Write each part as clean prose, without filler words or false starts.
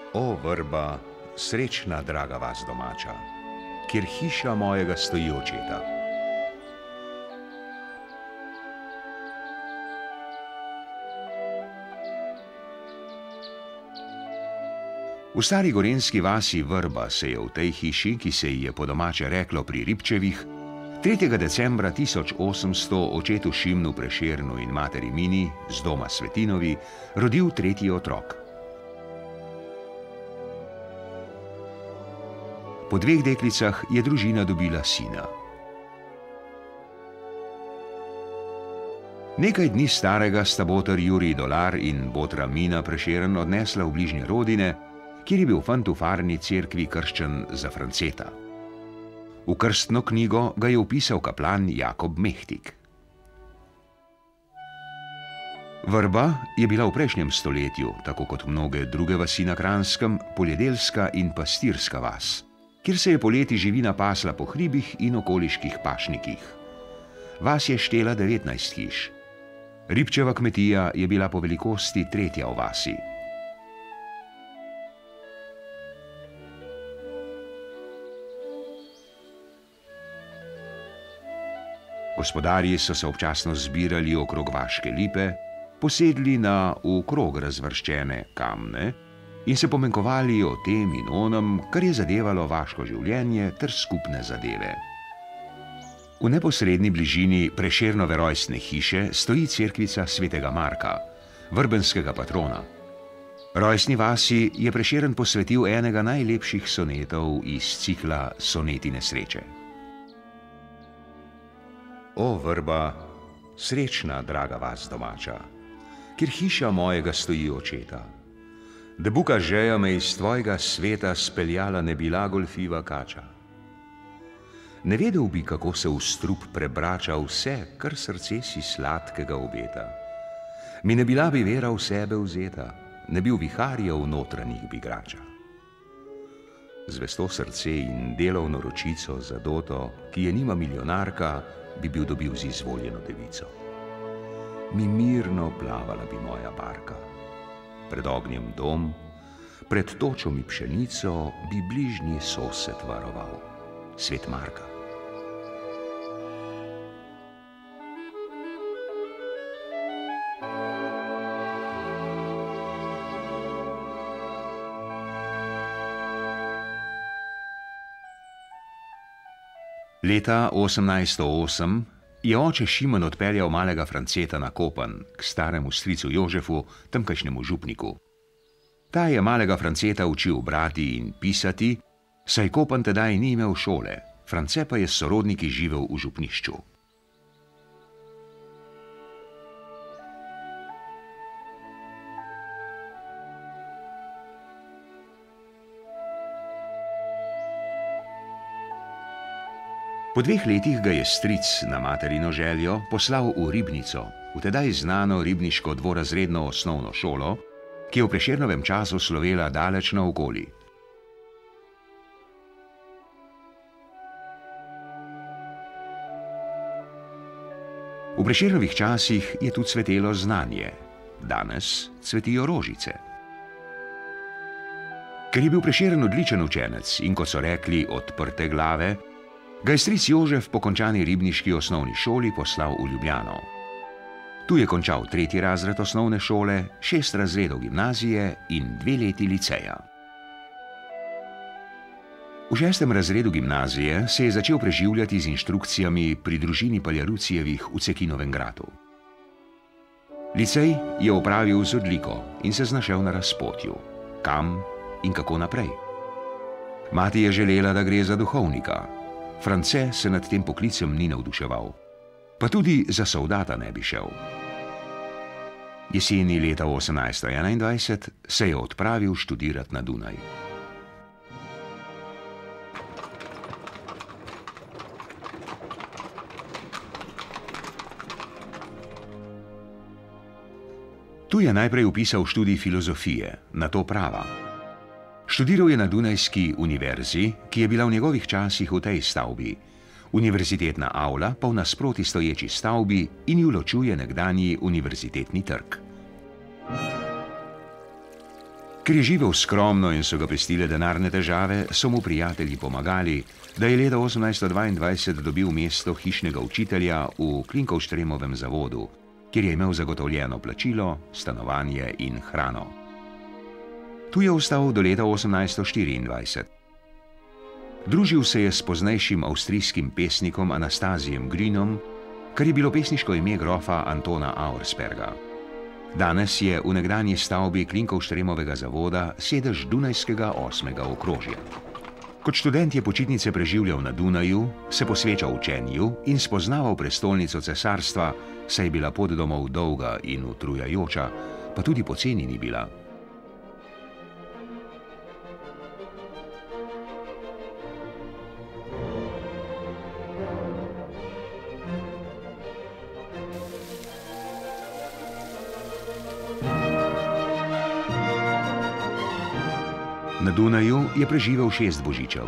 O vrba, srečna draga vas domača, kjer hiša mojega stoji očeta. V stari gorenjski vasi Vrba se je v tej hiši, ki se ji je po domače reklo pri Ribčevih, 3. decembra 1800 očetu Šimnu Prešernu in materi Mini z doma Svetinovi rodil 3. otrok. Po 2 deklicah je družina dobila sina. Nekaj dni starega sta boter Jurij Dolar in botra Mina Prešeren odnesla v bližnje rodine, kjer je bil fant v farni cerkvi krščen za Franceta. V krstno knjigo ga je vpisal kaplan Jakob Mehtik. Vrba je bila v prejšnjem stoletju, tako kot mnoge druge vasi na Kranjskem, poljedelska in pastirska vas, kjer se je poleti živina pasla po hribih in okoliških pašnikih. Vas je štela 19 hiš. Ribčeva kmetija je bila po velikosti 3. v vasi. Gospodarji so se občasno zbirali okrog vaške lipe, posedli na v krog razvrščene kamne in se pomenkovali o tem in onem, kar je zadevalo vaško življenje ter skupne zadeve. V neposredni bližini Prešernove rojstne hiše stoji cerkvica svetega Marka, vrbenskega patrona. Rojstni vasi je Prešeren posvetil enega najlepših sonetov iz cikla Sonetine sreče. O vrba, srečna draga vas domača, kjer hiša mojega stoji očeta. Da buka žeja me iz tvojega sveta speljala ne bila golfiva kača. Ne vedel bi, kako se v strup prebrača vse, kar srce si sladkega obeta. Mi ne bila bi vera v sebe vzeta, ne bi v viharja v notranjih bigrača. Zvesto srce in delovno ročico za doto, ki je nima milijonarka, bi bil dobil z izvoljeno devico. Mi mirno plavala bi moja barka. Pred ognjem dom, pred točo mi pšenico bi bližnji sosed varoval, svet Marka. Leta 1808 je oče Šimen odpeljal malega Franceta na Kopen k staremu stricu Jožefu, tamkajšnjemu župniku. Ta je malega Franceta učil brati in pisati, saj Kopen tedaj ni imel šole, France pa je s sorodniki živel v župnišču. Po 2 letih ga je stric na materino željo poslal v Ribnico, v tedaj znano ribniško dvorazredno osnovno šolo, ki je v Prešernovem času slovela daleč naokoli. V Prešernovih časih je tu cvetelo znanje, danes cvetijo rožice. Ker je bil Prešeren odličen učenec in, kot so rekli, odprte glave, ga je stric Jožef po končani ribniški osnovni šoli poslal v Ljubljano. Tu je končal 3. razred osnovne šole, 6 razredov gimnazije in 2 leti liceja. V 6. razredu gimnazije se je začel preživljati z inštrukcijami pri družini Paljarucijevih v Cekinovem gradu. Licej je opravil z odliko in se znašel na razpotju, kam in kako naprej. Mati je želela, da gre za duhovnika. France se nad tem poklicem ni navduševal, pa tudi za soldata ne bi šel. Jeseni leta 1821 se je odpravil študirati na Dunaj. Tu je najprej vpisal študij filozofije, nato prava. Študiral je na Dunajski univerzi, ki je bila v njegovih časih v tej stavbi, univerzitetna avla pa v nasproti stoječi stavbi in ju ločuje nekdanji univerzitetni trg. Ker je živel skromno in so ga pestile denarne težave, so mu prijatelji pomagali, da je leta 1822 dobil mesto hišnega učitelja v Klinkovštremovem zavodu, kjer je imel zagotovljeno plačilo, stanovanje in hrano. Tu je ostal do leta 1824. Družil se je s poznejšim avstrijskim pesnikom Anastazijem Grinom, kar je bilo pesniško ime grofa Antona Auersperga. Danes je v nekdanji stavbi Klinkovštremovega zavoda sedež Dunajskega 8. okrožja. Kot študent je počitnice preživljal na Dunaju, se posvečal učenju in spoznaval prestolnico cesarstva, saj je bila pot domov dolga in utrujajoča, pa tudi poceni ni bila. Na Dunaju je preživel 6 božičev.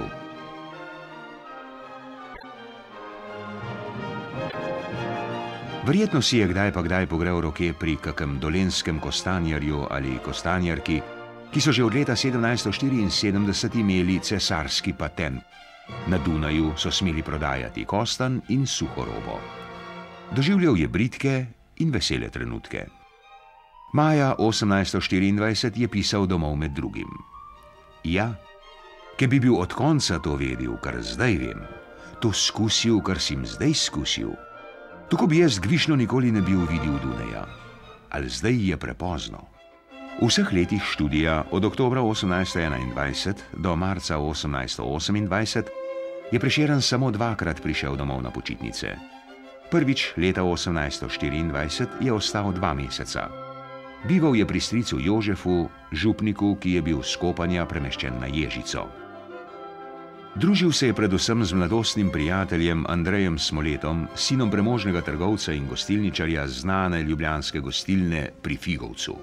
Verjetno si je kdaj pa kdaj pogrel roke pri kakem dolenskem kostanjarju ali kostanjarki, ki so že od leta 1774 imeli cesarski patent. Na Dunaju so smeli prodajati kostan in suhorobo. Doživljal je bridke in vesele trenutke. Maja 1824 je pisal domov med drugim. Ja, ker bi bil od konca to vedel, kar zdaj vem, to skusil, kar sim zdaj skusil, tako bi jaz gvišno nikoli ne bil videl Dunaja. Ali zdaj je prepozno. V vseh letih študija od oktobra 1821 do marca 1828 je Prešeren samo 2-krat prišel domov na počitnice. Prvič leta 1824 je ostal 2 meseca. Bival je pri stricu Jožefu, župniku, ki je bil s Kopanja premeščen na Ježico. Družil se je predvsem z mladostnim prijateljem Andrejem Smoletom, sinom premožnega trgovca in gostilničarja znane ljubljanske gostilne pri Figovcu.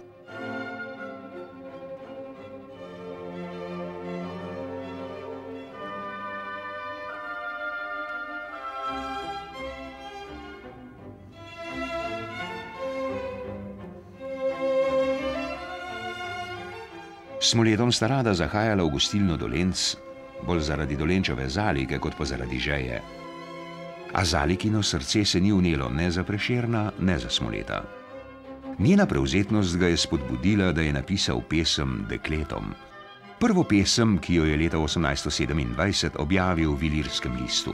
S Smoletom sta rada zahajala v gostilno Dolenc, bolj zaradi Dolenčeve Zalike, kot pa zaradi žeje. A Zalikino srce se ni vnelo ne za Prešerna, ne za Smoleta. Njena prevzetnost ga je spodbudila, da je napisal pesem Dekletom. Prvo pesem, ki jo je leta 1827 objavil v Ilirskem listu.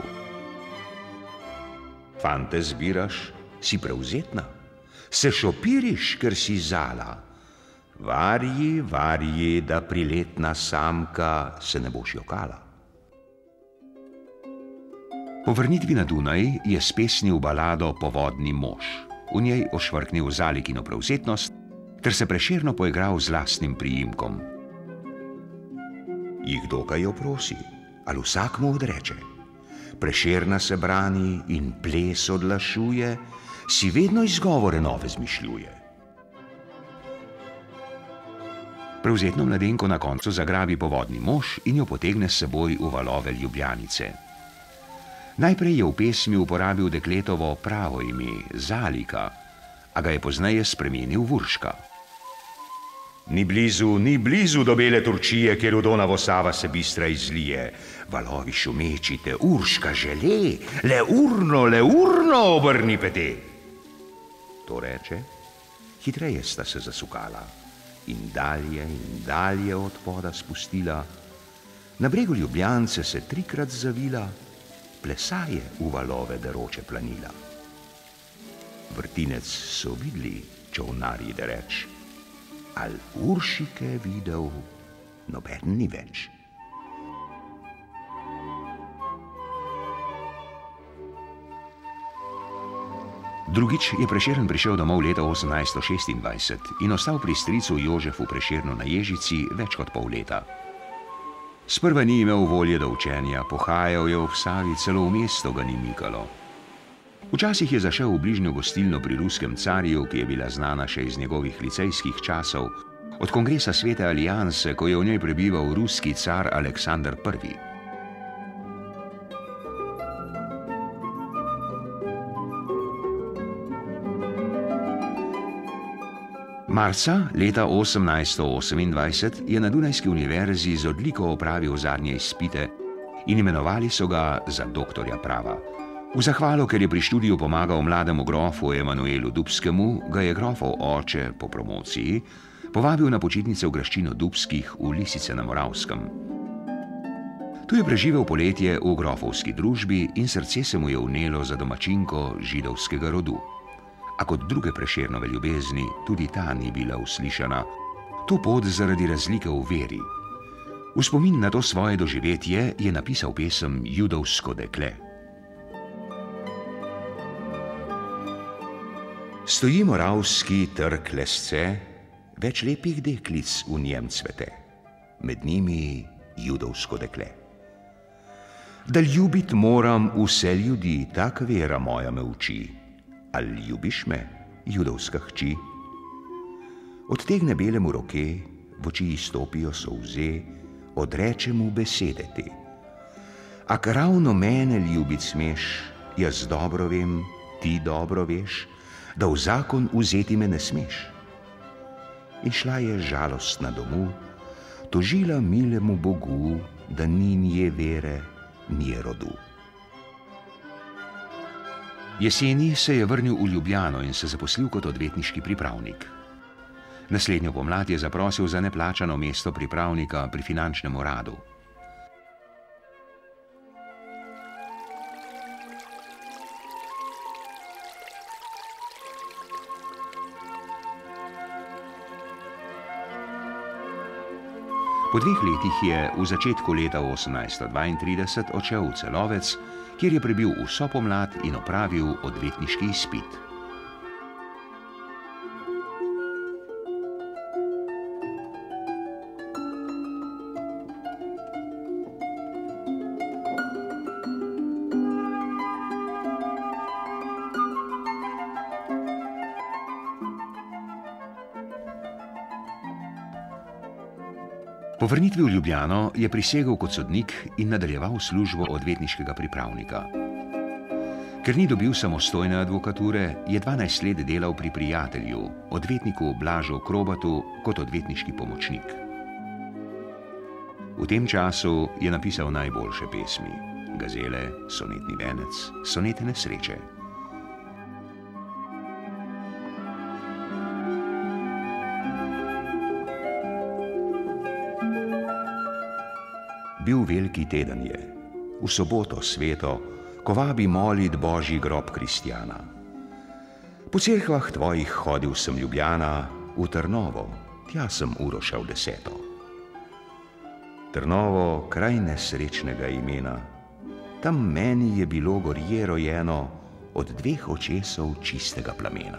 Fante zbiraš, si prevzetna, se šopiriš, ker si zala. Varji, varji, da priletna samka se ne boš jokala. Po vrnitvi na Dunaj je spesnil balado Povodni mož. V njej ošvrknil Zalikino prevzetnost ter se prešerno poigral z lastnim priimkom. Jih dokaj jo prosi, ali vsak mu odreče. Prešerna se brani in ples odlašuje, si vedno izgovore nove zmišljuje. Prevzetno mladenko na koncu zagrabi povodni mož in jo potegne s seboj v valove Ljubljanice. Najprej je v pesmi uporabil dekletovo pravo ime, Zalika, a ga je pozneje spremenil v Urška. Ni blizu do bele Turčije, kjer v Donavo Sava se bistra izlije. Valovi šumečite, Urška žele, le urno obrni pete. To reče, hitreje sta se zasukala. In dalje od poda spustila. Na bregu Ljubljance se 3-krat zavila, plesaje v valove deroče planila. Vrtinec so videli čolnarji, da reč, al Uršike videl noben ni več. Drugič je Prešeren prišel domov leta 1826 in ostal pri stricu Jožefu Prešernu na Ježici več kot pol leta. Sprva ni imel volje do učenja, pohajal je v Savi, celo v mesto ga ni mikalo. Včasih je zašel v bližnjo gostilno pri ruskem carju, ki je bila znana še iz njegovih licejskih časov, od kongresa Svete alianse, ko je v njej prebival ruski car Aleksandar I. Marca leta 1828 je na Dunajski univerzi z odliko opravil zadnje izpite in imenovali so ga za doktorja prava. V zahvalo, ker je pri študiju pomagal mlademu grofu Emanuelu Dubskemu, ga je grofov oče po promociji povabil na počitnice v graščino Dubskih v Lisice na Moravskem. Tu je preživel poletje v grofovski družbi in srce se mu je vnelo za domačinko židovskega rodu. A kot druge Prešernove ljubezni, tudi ta ni bila uslišana, to pot zaradi razlike v veri. V spomin na to svoje doživetje je napisal pesem Judovsko dekle. Stoji Moravski trg lesce, več lepih deklic v njem cvete, med njimi judovsko dekle. Da ljubit moram vse ljudi, tak vera moja me uči. Ali ljubiš me, judovska hči? Odtegne belemu roke, v oči izstopijo solze, odreče mu besede te. Ak ravno mene ljubit smeš, jaz dobro vem, ti dobro veš, da v zakon vzeti me ne smeš. In šla je žalostna domu, tožila milemu Bogu, da ni nje vere, nje rodu. Jeseni se je vrnil v Ljubljano in se zaposlil kot odvetniški pripravnik. Naslednjo pomlad je zaprosil za neplačano mesto pripravnika pri finančnem uradu. Po 2 letih je v začetku leta 1832 odšel v Celovec, kjer je prebil vso pomlad in opravil odvetniški izpit. Po vrnitvi v Ljubljano je prisegel kot sodnik in nadaljeval službo odvetniškega pripravnika. Ker ni dobil samostojne advokature, je 12 let delal pri prijatelju, odvetniku Blažu Krobatu, kot odvetniški pomočnik. V tem času je napisal najboljše pesmi: Gazele, Sonetni venec, Sonete nesreče. Bil veliki teden je, v soboto sveto, ko vabi molit Božji grob kristjana. Po cerkvah tvojih hodil sem Ljubljana, v Trnovo, tja sem Uroša v 10. Trnovo, kraj nesrečnega imena, tam meni je bilo gorje rojeno od 2 očesov čistega plamena.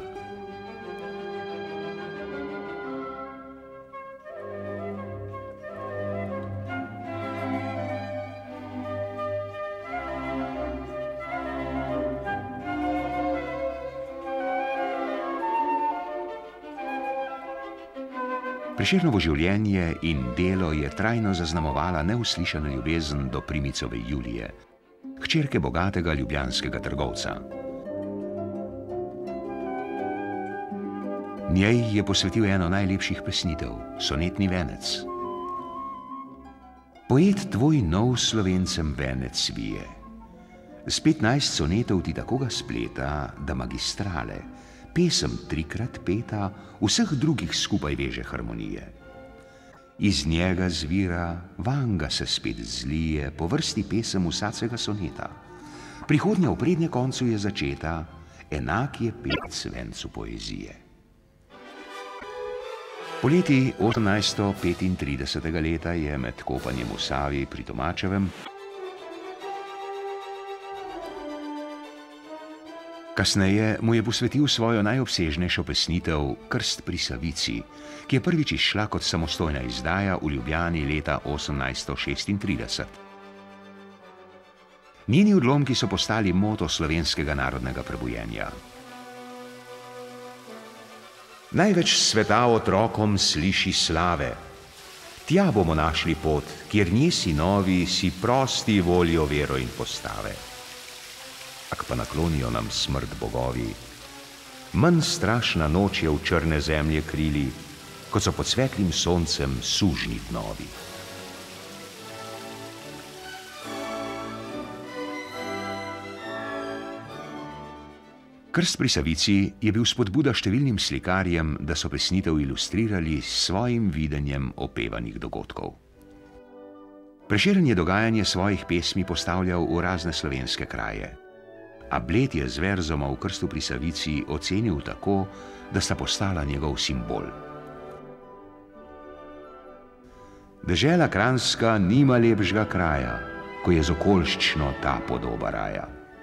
Prešernovo življenje in delo je trajno zaznamovala neuslišana ljubezen do Primicove Julije, hčerke bogatega ljubljanskega trgovca. Njej je posvetil eno najlepših pesnitev, Sonetni venec. Poet tvoj nov Slovencem venec svije. Z 15 sonetov ti tako ga spleta, da magistrale, pesem 3-krat peta, vseh drugih skupaj veže harmonije. Iz njega zvira, vanga se spet zlije, po vrsti pesem vsacega soneta. Prihodnja v prednje koncu je začeta, enak je pet svencu poezije. Poleti 1835. leta je med kopanjem v Savi pri Tomačevem kasneje mu je posvetil svojo najobsežnejšo pesnitev Krst pri Savici, ki je prvič izšla kot samostojna izdaja v Ljubljani leta 1836. Njeni odlomki so postali moto slovenskega narodnega prebujenja. Največ sveta otrokom sliši slave. Tja bomo našli pot, kjer nje sinovi si prosti voljo, vero in postave. Ak pa naklonijo nam smrt bogovi, manj strašna noč je v črne zemlje krili, kot so pod svetlim soncem sužnji dnovi. Krst pri Savici je bil spodbuda številnim slikarjem, da so pesnitev ilustrirali s svojim videnjem opevanih dogodkov. Prešeren je dogajanje svojih pesmi postavljal v razne slovenske kraje, a Bled je z verzoma v Krstu pri Savici ocenil tako, da sta postala njegov simbol. Dežela Kranjska nima lepšega kraja, ko je z okoljščno ta podoba raja.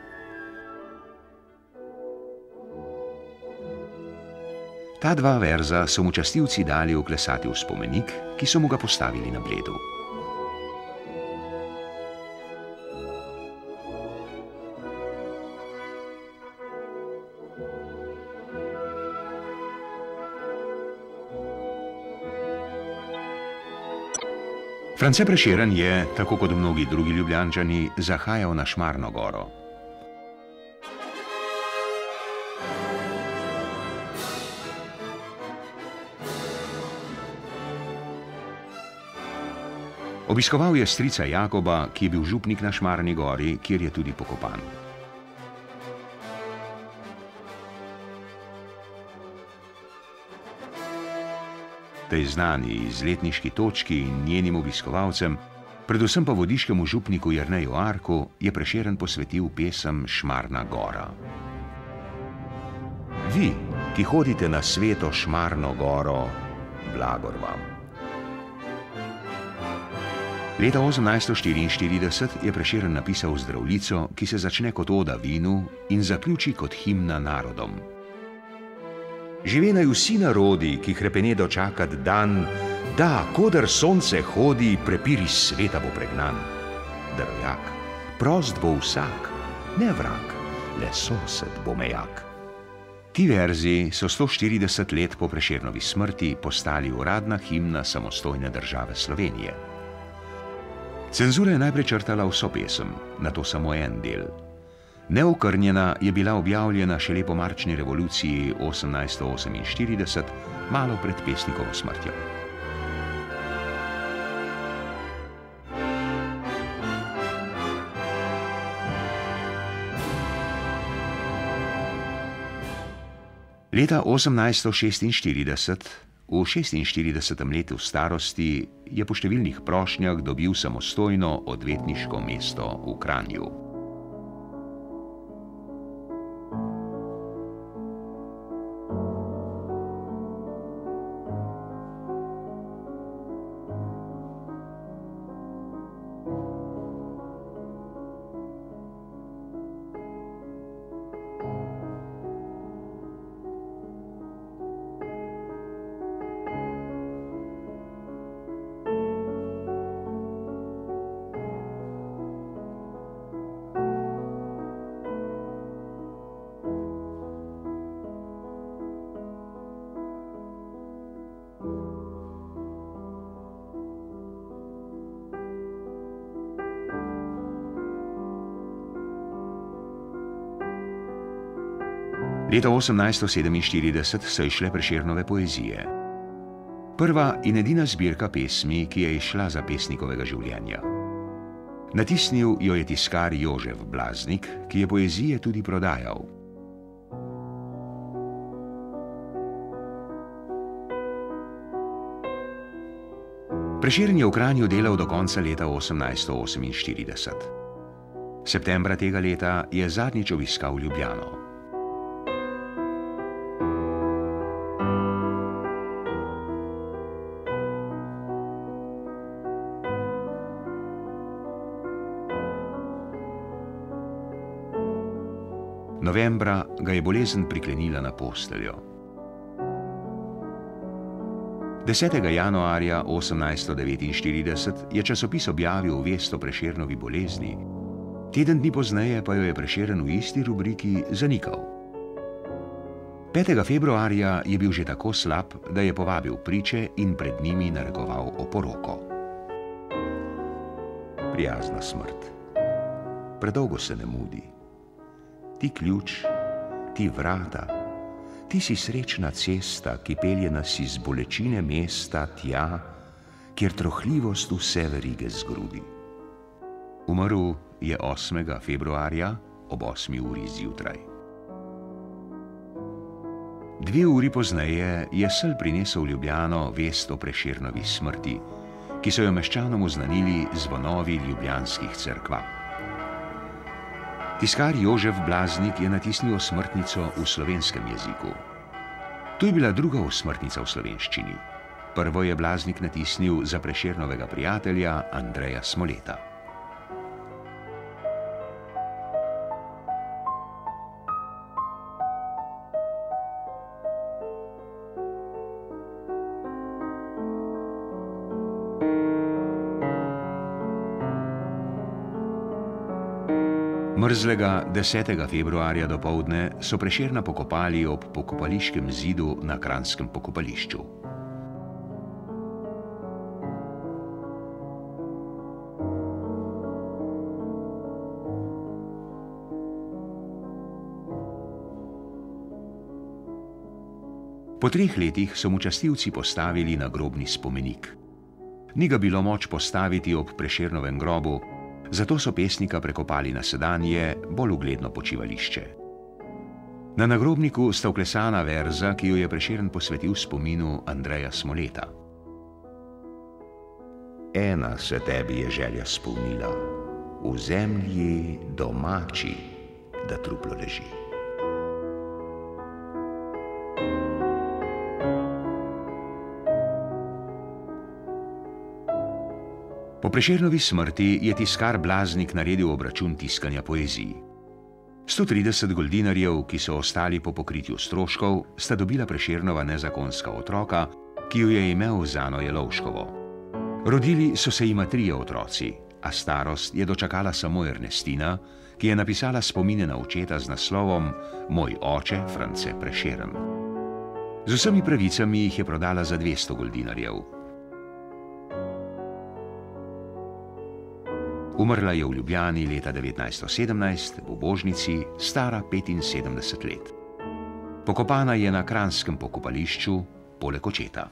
Ta dva verza so mu častilci dali vklesati v spomenik, ki so mu ga postavili na Bledu. France Prešeren je, tako kot mnogi drugi Ljubljančani, zahajal na Šmarno goro. Obiskoval je strica Jakoba, ki je bil župnik na Šmarni gori, kjer je tudi pokopan. Tej znani izletniški točki in njenim obiskovalcem, predvsem pa vodiškemu župniku Jerneju Arku, je Prešeren posvetil pesem Šmarna gora. Vi, ki hodite na sveto Šmarno goro, blagor vam. Leta 1844 je Prešeren napisal Zdravljico, ki se začne kot oda vinu in zaključi kot himna narodom. Živenaj vsi narodi, ki hrepene dočakat dan, da, koder sonce hodi, prepir iz sveta bo pregnan. Drojak, prost bo vsak, ne vrag, le sosed bo mejak. Ti verzi so 140 let po Prešernovi smrti postali uradna himna samostojne države Slovenije. Cenzura je najprej črtala vso pesem, nato samo en del. Neokrnjena je bila objavljena šele po marčni revoluciji 1848, malo pred pesnikovo smrtjo. Leta 1846, v 46. letu starosti, je po številnih prošnjah dobil samostojno odvetniško mesto v Kranju. Leta 1847 so izšle Prešernove poezije. Prva in edina zbirka pesmi, ki je izšla za pesnikovega življenja. Natisnil jo je tiskar Jožef Blaznik, ki je poezije tudi prodajal. Prešeren je v Kranju delal do konca leta 1848. Septembra tega leta je zadnjič obiskal Ljubljano. Novembra ga je bolezen priklenila na posteljo. 10. januarja 1849 je časopis objavil vest o Prešernovi bolezni, teden dni pozneje pa jo je Prešeren v isti rubriki zanikal. 5. februarja je bil že tako slab, da je povabil priče in pred njimi narekoval oporoko. Prijazna smrt, predolgo se ne mudi. Ti ključ, ti vrata, ti si srečna cesta, ki pelje nas iz bolečine mesta tja, kjer trohljivost vse verige zgrudi. Umrl je 8. februarja ob 8. uri zjutraj. 2 uri pozneje je sel prinesel v Ljubljano vest o Prešernovi smrti, ki so jo meščanom oznanili zvonovi ljubljanskih cerkva. Tiskar Jožef Blaznik je natisnil osmrtnico v slovenskem jeziku. To je bila druga osmrtnica v slovenščini. Prvo je Blaznik natisnil za Prešernovega prijatelja Andreja Smoleta. Mrzlega 10. februarja dopoldne so Prešerna pokopali ob pokopališkem zidu na kranjskem pokopališču. Po 3 letih so mu častilci postavili nagrobni spomenik. Ni ga bilo moč postaviti ob Prešernovem grobu, zato so pesnika prekopali na sedanje, bolj ugledno počivališče. Na nagrobniku sta vklesana verza, ki jo je Prešern posvetil spominu Andreja Smoleta. Ena se tebi je želja spomnila, v zemlji domači, da truplo leži. Po Prešernovi smrti je tiskar Blaznik naredil obračun tiskanja poeziji. 130 goldinarjev, ki so ostali po pokritju stroškov, sta dobila Prešernova nezakonska otroka, ki jo je imel Zano Jelovškovo. Rodili so se jima 3 otroci, a starost je dočakala samo Ernestina, ki je napisala spomine na očeta z naslovom Moj oče, France Prešeren. Z vsemi pravicami jih je prodala za 200 goldinarjev. Umrla je v Ljubljani leta 1917 v Božnici, stara 75 let. Pokopana je na kranjskem pokopališču poleg očeta.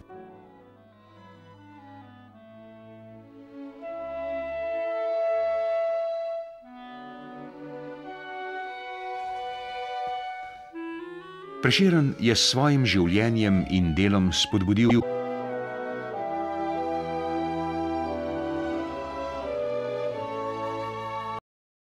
Prešeren je s svojim življenjem in delom spodbudil